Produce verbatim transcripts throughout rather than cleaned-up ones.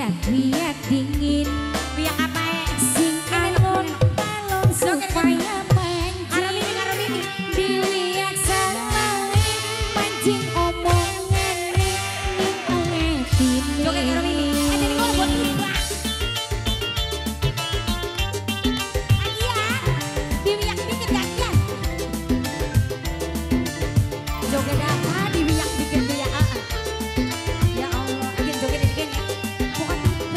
Biak-biak dingin. Biak apa ya? Sing alon-alon supaya Karo mini, karo mini. diwiak salale mancing omongan ning ngatine. Joget karo mini. Eh jadi kok buat ini Pak. Lagi ya. Dibiak dikit gajian. Joget apa? Dibiak dikit tuh ya. Ah, ah. Ya Allah, again joget again ya. Bukan apa.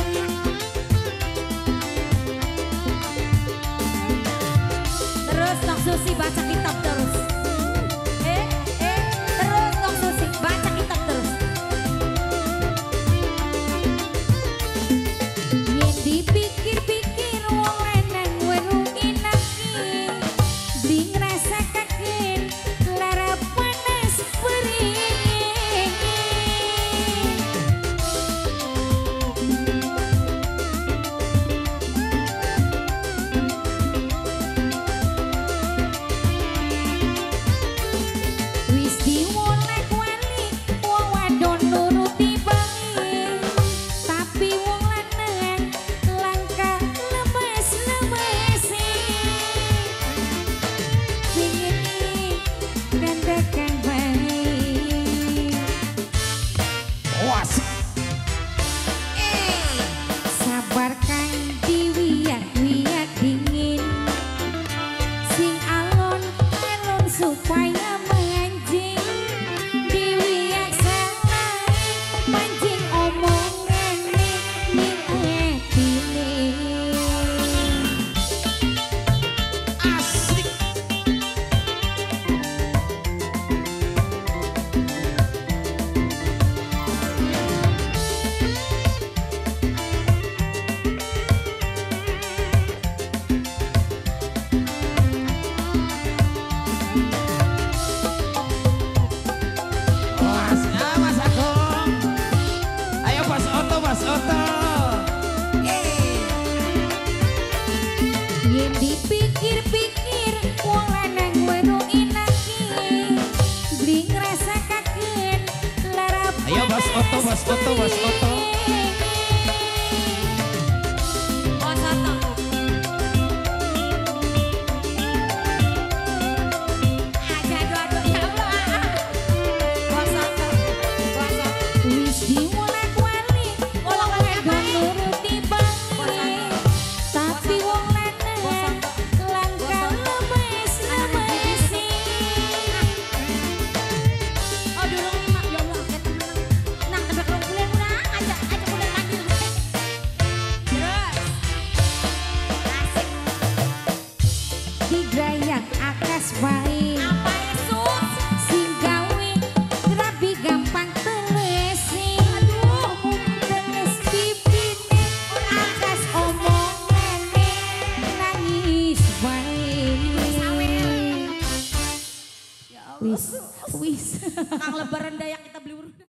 Terus Nok Susi baca kitab terus. Eh, eh, terus Nok Susi baca kitab terus. Yen dipikir-pikir wong lanang weruh inaki bli ngrasakaken lara panas perih. Wis diwolak-walik wong wadon nuruti bengi, tapi wong lanang langkah lemes-lemesi. Pingin gandakan baik. Was. Sabar kang diwiak-wiak dingin. Sing alon-alon supaya mancing. Diwiak salai mancing omongan ning ning atine. Asik. Was. Ah, Mas Agung. Ayo Mas Oto, Mas Oto. Yen dipikir-pikir wong lanang weruh inaki bli ngrasakaken lara Ayo Mas Oto, Mas Oto, Mas Oto. Oh, soto. Aja aduh-aduh ya Allah. Oh, soto. Oh, soto. wis diwolak-walik wong wadon nuruti bengi, tapi wong lanang langkah lemes-lemesi. Oh, dulu mak ya Allah, kayak temen. Nang tebak rong bulan udah aja aja bulan lagi. Terus. Asik. Digayak akas bae Apa Yesus? sing gawe rabi gampang telesi. Aduh teles pipine akas omongane nangis bae. Wis wis Kang lebaran